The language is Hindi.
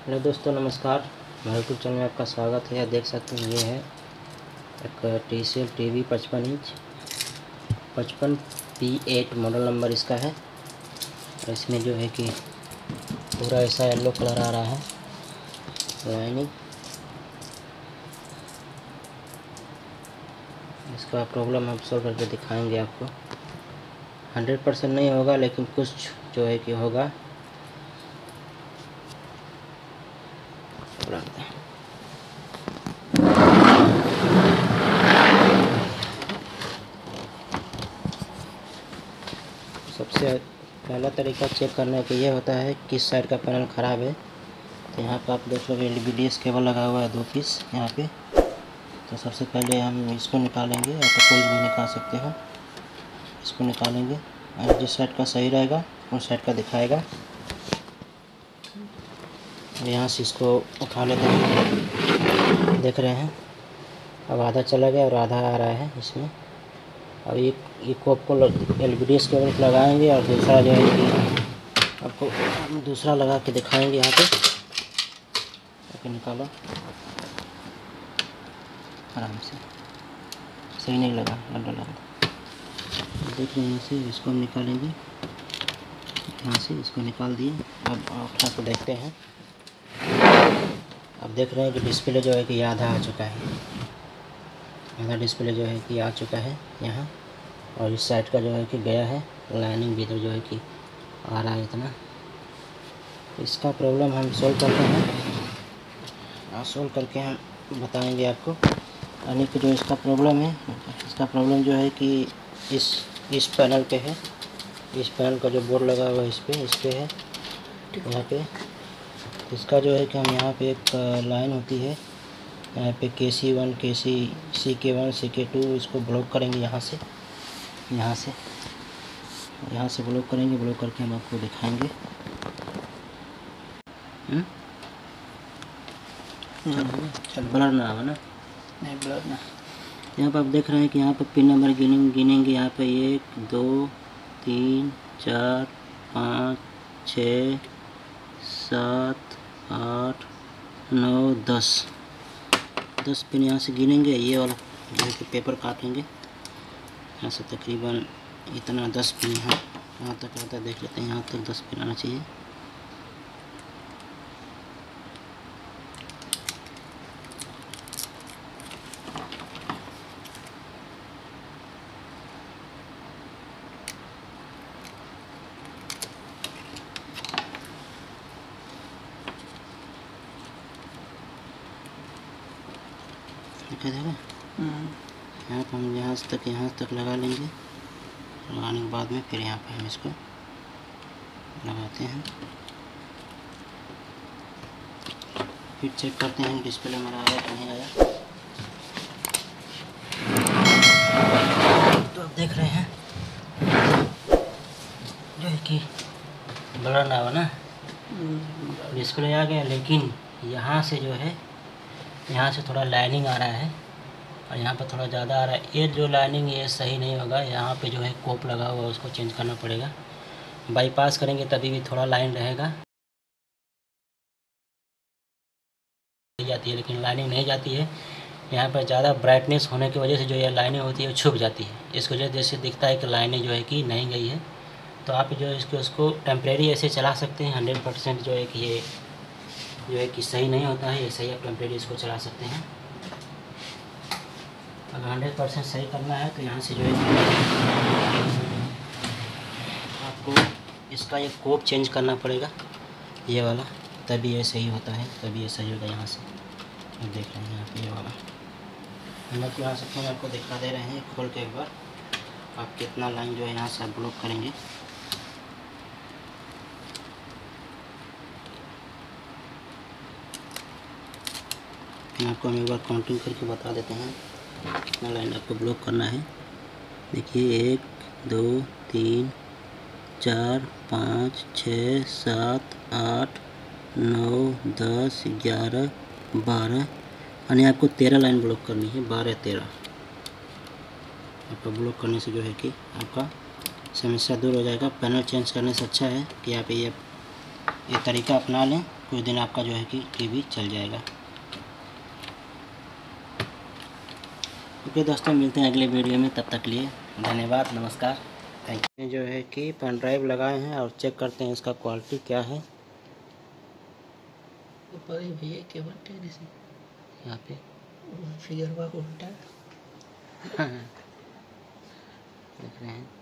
हेलो दोस्तों, नमस्कार। हमारे यूट्यूब चैनल में आपका स्वागत है। देख सकते हैं ये है एक TCL TV 55 inch 55P8 model number इसका है। और इसमें जो है कि पूरा ऐसा येलो कलर आ रहा है लाइनिंग। इसका प्रॉब्लम हम सॉल्व करके दिखाएंगे आपको। 100% नहीं होगा, लेकिन कुछ जो है कि होगा। सबसे पहला तरीका चेक करने का ये होता है किस साइड का पैनल ख़राब है। तो यहाँ पर आप देख लो LVDS केबल लगा हुआ है 2 पीस यहाँ पे। तो सबसे पहले हम इसको निकालेंगे, या तो कोई भी निकाल सकते हो। इसको निकालेंगे और जिस साइड का सही रहेगा उस साइड का दिखाएगा। यहाँ से इसको उठा लेते हैं। देख रहे हैं अब आधा चला गया और आधा आ रहा है इसमें। अब ये कोप को LVDS केबल को लगाएंगे और दूसरा जो है कि आपको हम दूसरा लगा के दिखाएंगे। यहाँ पे ओके, निकालो आराम से। सही नहीं लगा, गड्ढा लगा। देख रहे हैं से इसको हम निकालेंगे। यहाँ से इसको निकाल दिए। अब उठा के देखते हैं। अब देख रहे हैं कि डिस्प्ले जो है कि आधा आ चुका है। आधा डिस्प्ले जो है कि आ चुका है यहाँ। और इस साइड का जो है कि गया है लाइनिंग भी, इधर जो है कि आ रहा है इतना। इसका प्रॉब्लम हम सोल्व करते हैं। सोल्व करके हम बताएंगे आपको। यानी कि जो इसका प्रॉब्लम है, इसका प्रॉब्लम जो है कि इस पैनल पे है। इस पैनल का जो बोर्ड लगा हुआ है इस पे है यहाँ पे। इसका जो है कि हम यहाँ पे एक लाइन होती है यहाँ पे KC1 CK1 CK2, इसको ब्लॉक करेंगे यहाँ से ब्लॉक करेंगे। ब्लॉक करके हम आपको दिखाएंगे। चल ब्लर ना आवा ना, नहीं ब्लर ना। यहाँ पर आप देख रहे हैं कि यहाँ पर पिन नंबर गिनेंगे। यहाँ पे 1 2 3 4 5 6 7 8 9 10 पिन यहाँ से गिनेंगे। ये वाला जो है कि पेपर काटेंगे यहाँ से तकरीबन इतना 10 पिन यहाँ तक आता है। देख लेते हैं, यहाँ तक 10 पिन आना चाहिए। क्या देगा यहाँ पर हम यहाँ तक लगा लेंगे। लगाने के बाद में फिर यहाँ पे हम इसको लगाते हैं। फिर चेक करते हैं डिस्प्ले हमारा आया कि नहीं आया। तो आप देख रहे हैं जो है कि ब्लर ना हुआ ना, डिस्प्ले आ गया। लेकिन यहाँ से जो है यहाँ से थोड़ा लाइनिंग आ रहा है और यहाँ पर थोड़ा ज़्यादा आ रहा है। ये जो लाइनिंग ये सही नहीं होगा। यहाँ पे जो है कोप लगा हुआ है, उसको चेंज करना पड़ेगा। बाईपास करेंगे तभी भी थोड़ा लाइन रहेगा। जाती है लेकिन लाइनिंग नहीं जाती है। यहाँ पर ज़्यादा ब्राइटनेस होने की वजह से जो ये लाइनिंग होती है छुप जाती है। इसको जैसे दिखता है कि लाइनिंग जो है कि नहीं गई है। तो आप जो है उसको टेम्परेरी ऐसे चला सकते हैं। 100% जो है कि ये जो है कि सही नहीं होता है। ऐसे ही आप टेम्परेरी इसको चला सकते हैं। अगर 100% सही करना है तो यहाँ से जो है आपको इसका ये कोप चेंज करना पड़ेगा, ये वाला, तभी ये सही होता है, तभी ये सही होगा। यहाँ से देख रहे हैं यहाँ पे ये वाला हम लोग यहाँ से आपको दिखा दे रहे हैं। खोल के एक बार आप कितना लाइन जो है यहाँ से आप ब्लॉक करेंगे। आपको हम एक बार काउंटिंग करके बता देते हैं कितना लाइन आपको ब्लॉक करना है। देखिए 1 2 3 4 5 6 7 8 9 10 11 12, यानी आपको 13 लाइन ब्लॉक करनी है। 12-13 आपको ब्लॉक करने से जो है कि आपका समस्या दूर हो जाएगा। पैनल चेंज करने से अच्छा है कि आप ये तरीका अपना लें कुछ दिन आपका जो है कि टीवी चल जाएगा। ओके दोस्तों, मिलते हैं अगले वीडियो में, तब तक के लिए धन्यवाद, नमस्कार, थैंक यू। जो है कि पेन ड्राइव लगाए हैं और चेक करते हैं इसका क्वालिटी क्या है। ऊपर ही भैया केबल टेढ़ी सी यहाँ पे फिगर उल्टा हाँ, देख रहे हैं।